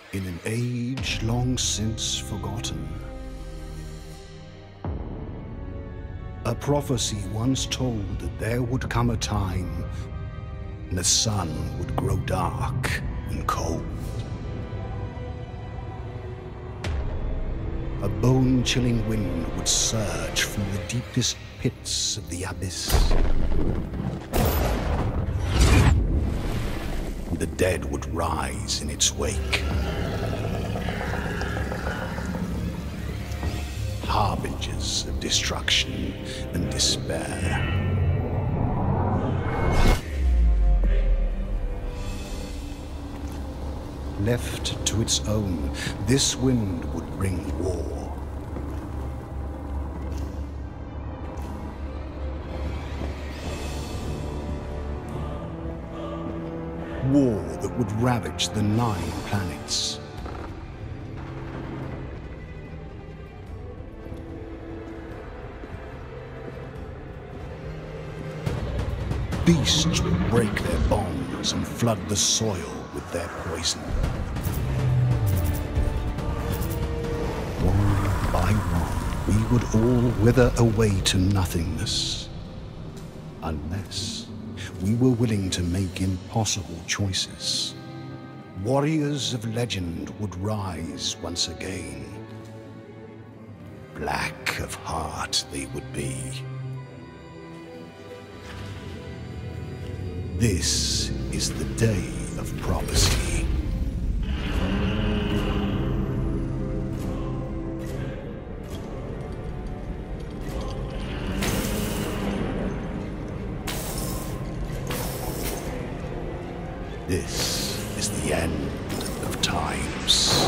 In an age long since forgotten, a prophecy once told that there would come a time when the sun would grow dark and cold. A bone-chilling wind would surge from the deepest pits of the abyss. The dead would rise in its wake. Harbingers of destruction and despair. Left to its own, this wind would bring war. War that would ravage the 9 planets. Beasts would break their bonds and flood the soil with their poison. One by one, we would all wither away to nothingness, unless we were willing to make impossible choices. Warriors of legend would rise once again. Black of heart they would be. This is the day of prophecy. This is the end of times.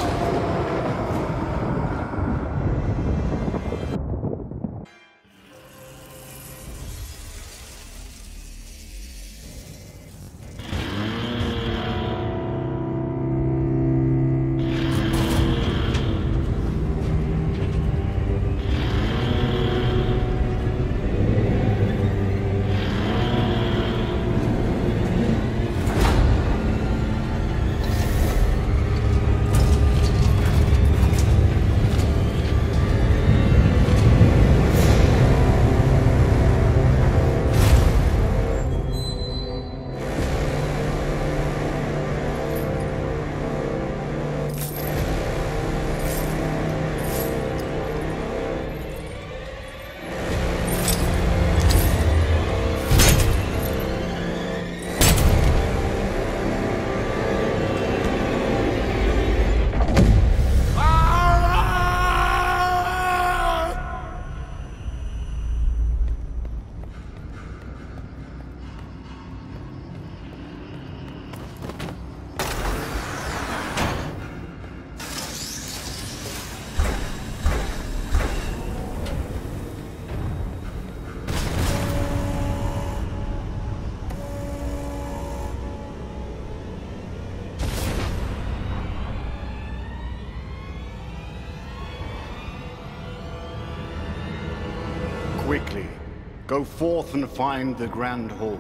Quickly, go forth and find the Grand Hall.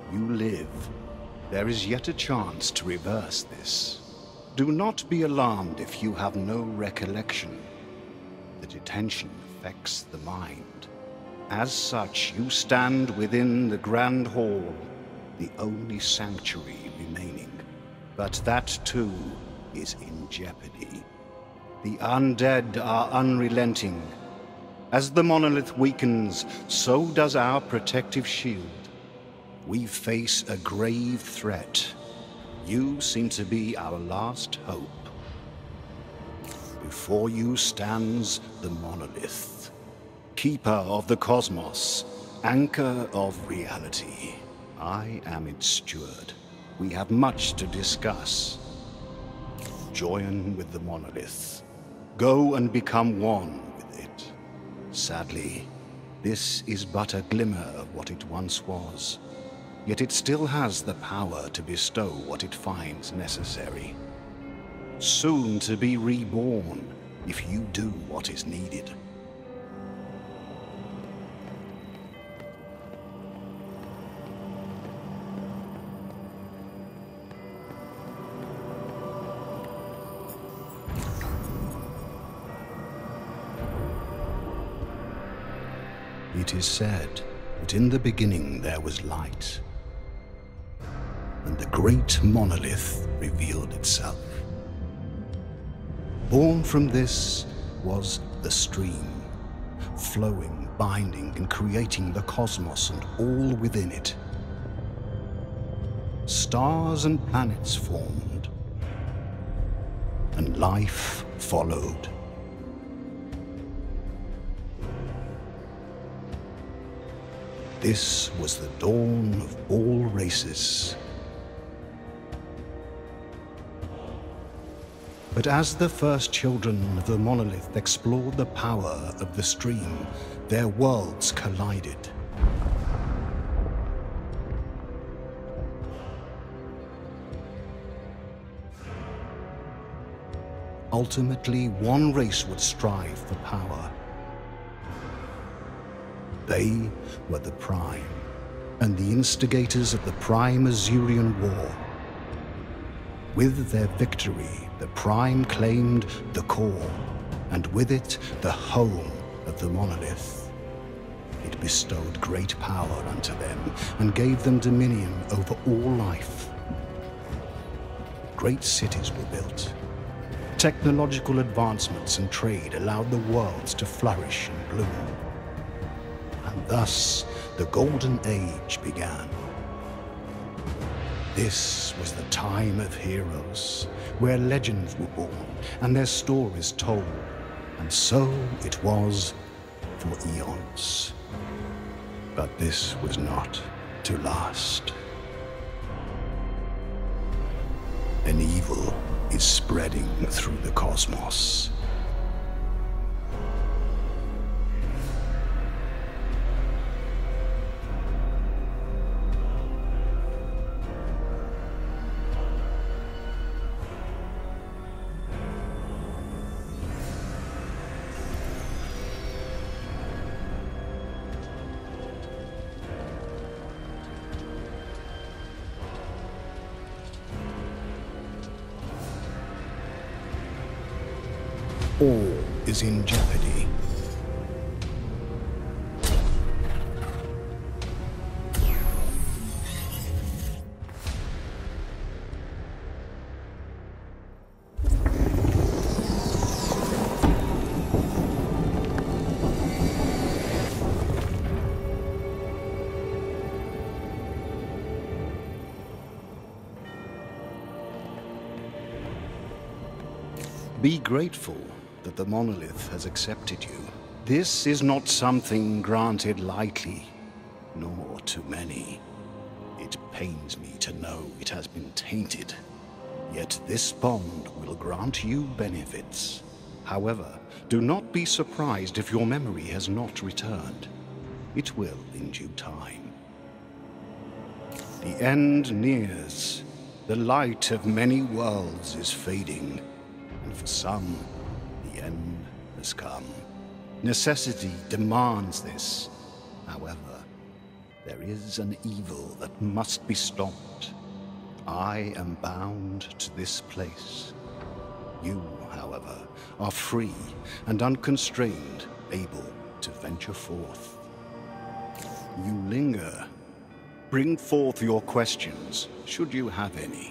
You live. There is yet a chance to reverse this. Do not be alarmed if you have no recollection. The detention affects the mind. As such, you stand within the Grand Hall, the only sanctuary remaining. But that, too, is in jeopardy. The undead are unrelenting. As the monolith weakens, so does our protective shield. We face a grave threat. You seem to be our last hope. Before you stands the monolith, keeper of the cosmos, anchor of reality. I am its steward. We have much to discuss. Join with the monolith. Go and become one with it. Sadly, this is but a glimmer of what it once was. Yet it still has the power to bestow what it finds necessary. Soon to be reborn, if you do what is needed. It is said that in the beginning there was light, and the great monolith revealed itself. Born from this was the stream, flowing, binding, and creating the cosmos and all within it. Stars and planets formed, and life followed. This was the dawn of all races. But as the first children of the monolith explored the power of the stream, their worlds collided. Ultimately, one race would strive for power. They were the Prime, and the instigators of the Prime Azurian War. With their victory, the Prime claimed the core, and with it, the home of the monolith. It bestowed great power unto them, and gave them dominion over all life. Great cities were built. Technological advancements and trade allowed the worlds to flourish and bloom. And thus, the Golden Age began. This was the time of heroes, where legends were born and their stories told. And so it was for eons. But this was not to last. An evil is spreading through the cosmos. All is in jeopardy. Be grateful that the monolith has accepted you. This is not something granted lightly, nor to many. It pains me to know it has been tainted. Yet this bond will grant you benefits. However, do not be surprised if your memory has not returned. It will in due time. The end nears. The light of many worlds is fading, and for some, the end has come. Necessity demands this. However, There is an evil that must be stopped. I am bound to this place. You, however, are free and unconstrained, able to venture forth. You linger. Bring forth your questions, should you have any.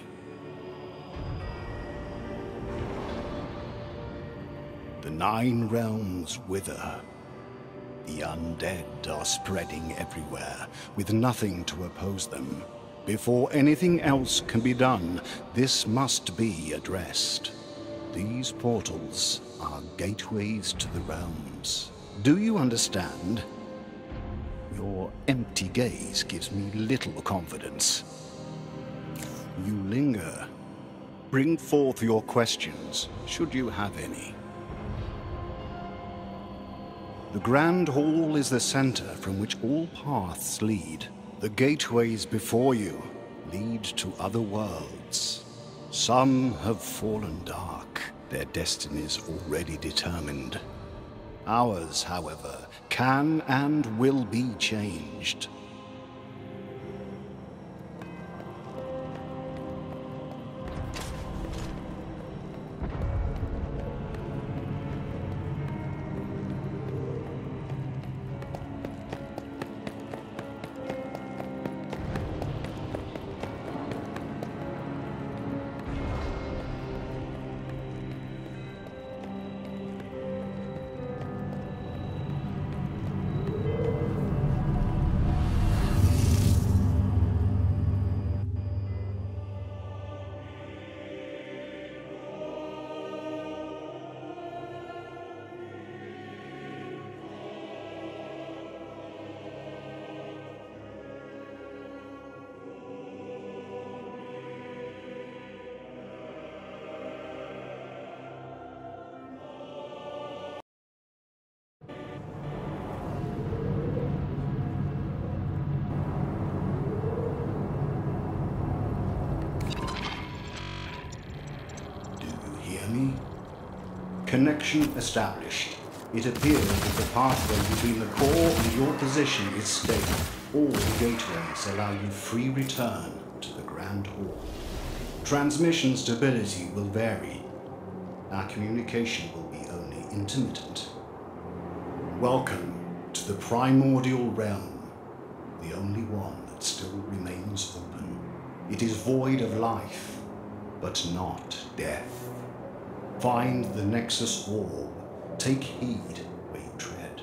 The 9 realms wither. The undead are spreading everywhere, with nothing to oppose them. Before anything else can be done, this must be addressed. These portals are gateways to the realms. Do you understand? Your empty gaze gives me little confidence. You linger. Bring forth your questions, should you have any. The Grand Hall is the center from which all paths lead. The gateways before you lead to other worlds. Some have fallen dark, their destinies already determined. Ours, however, can and will be changed. Connection established. It appears that the pathway between the core and your position is stable. All gateways allow you free return to the Grand Hall. Transmission stability will vary. Our communication will be only intermittent. Welcome to the primordial realm, the only one that still remains open. It is void of life, but not death. Find the Nexus Orb. Take heed where you tread.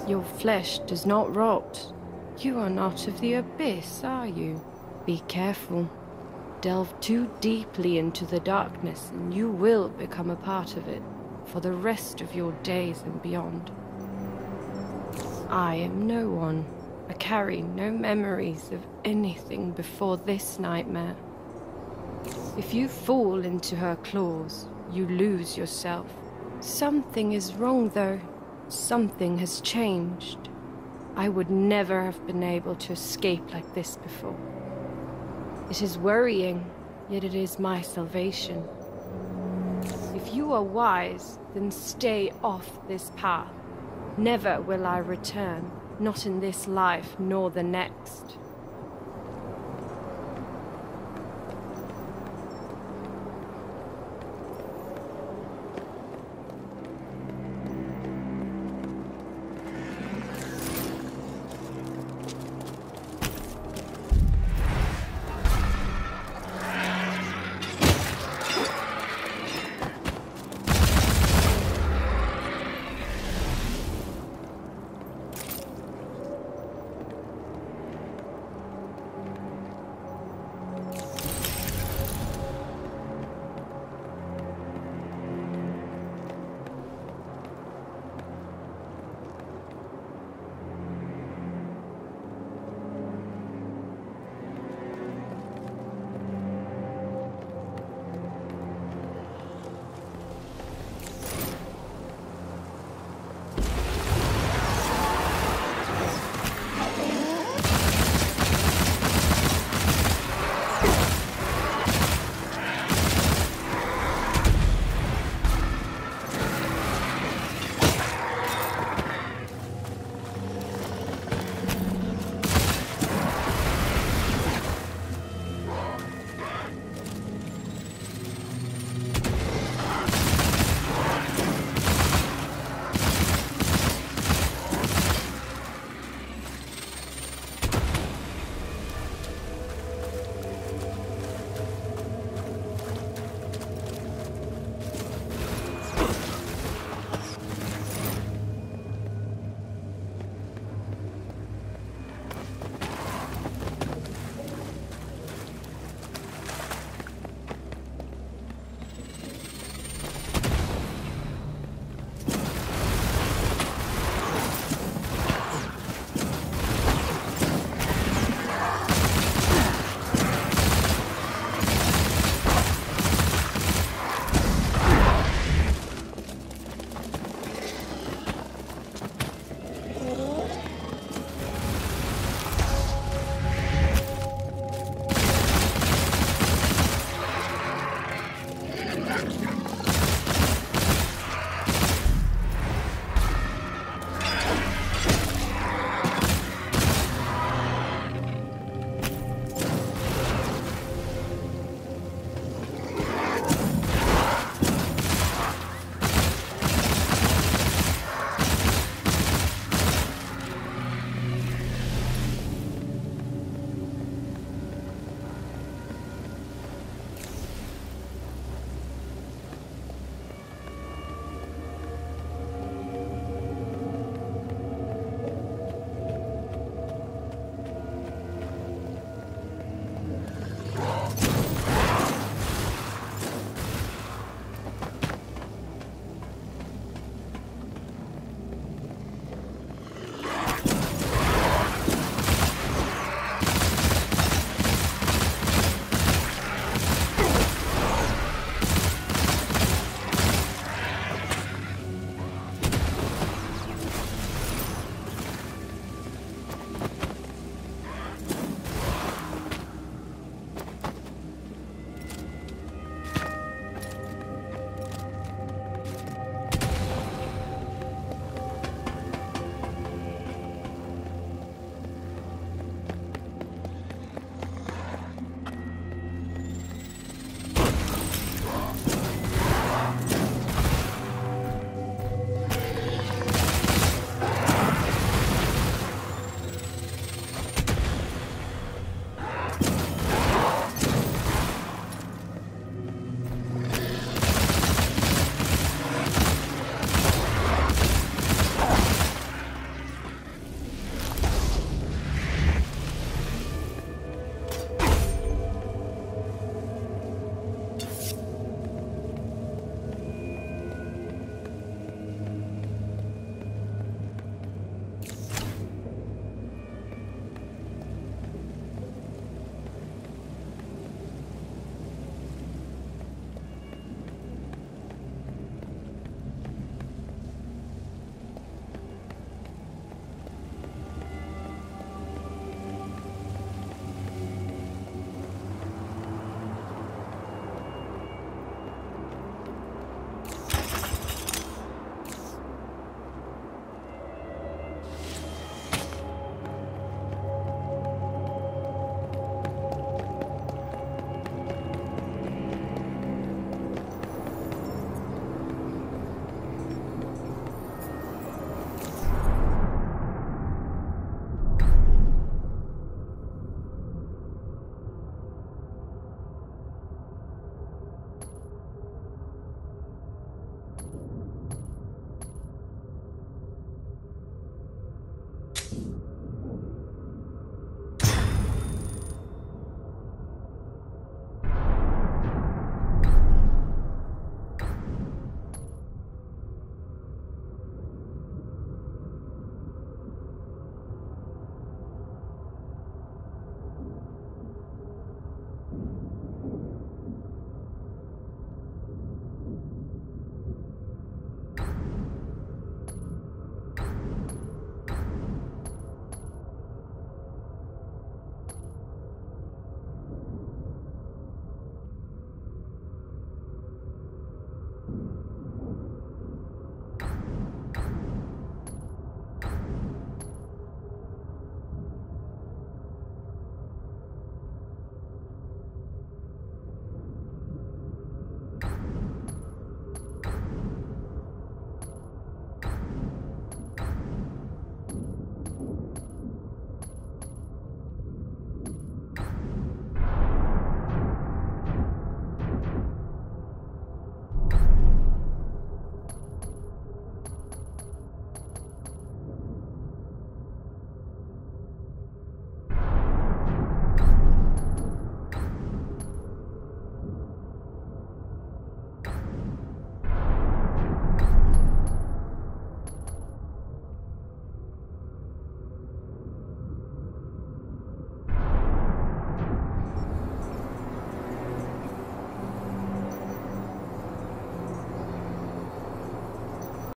Your flesh does not rot. You are not of the abyss, are you? Be careful. Delve too deeply into the darkness, and you will become a part of it for the rest of your days and beyond. I am no one. I carry no memories of anything before this nightmare. If you fall into her claws, you lose yourself. Something is wrong, though. Something has changed. I would never have been able to escape like this before. It is worrying, yet it is my salvation. If you are wise, then stay off this path. Never will I return, not in this life nor the next.